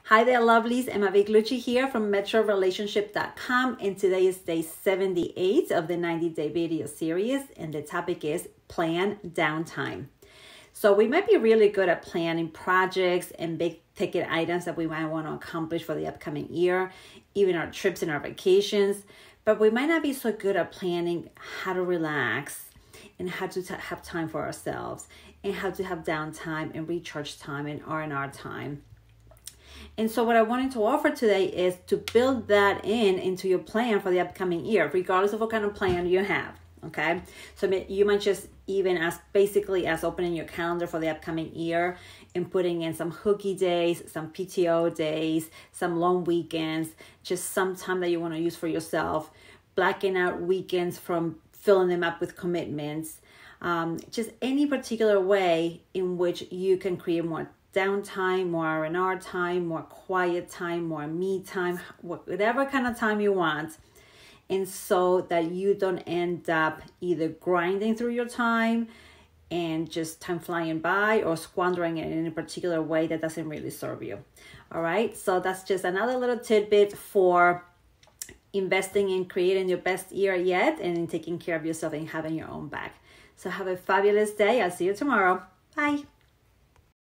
Hi there, lovelies. Emma Viglucci here from metrorelationship.com, and today is day 78 of the 90-day video series, and the topic is plan downtime. So we might be really good at planning projects and big ticket items that we might want to accomplish for the upcoming year, even our trips and our vacations, but we might not be so good at planning how to relax and how to have time for ourselves and how to have downtime and recharge time and R&R time. And so what I wanted to offer today is to build that into your plan for the upcoming year, regardless of what kind of plan you have, okay? So you might just even as opening your calendar for the upcoming year and putting in some hooky days, some PTO days, some long weekends, just some time that you want to use for yourself, blacking out weekends from filling them up with commitments, just any particular way in which you can create more downtime, more R&R time, more quiet time, more me time, whatever kind of time you want. And so that you don't end up either grinding through your time and just time flying by or squandering it in a particular way that doesn't really serve you. All right. So that's just another little tidbit for investing in creating your best year yet and in taking care of yourself and having your own back. So have a fabulous day. I'll see you tomorrow. Bye.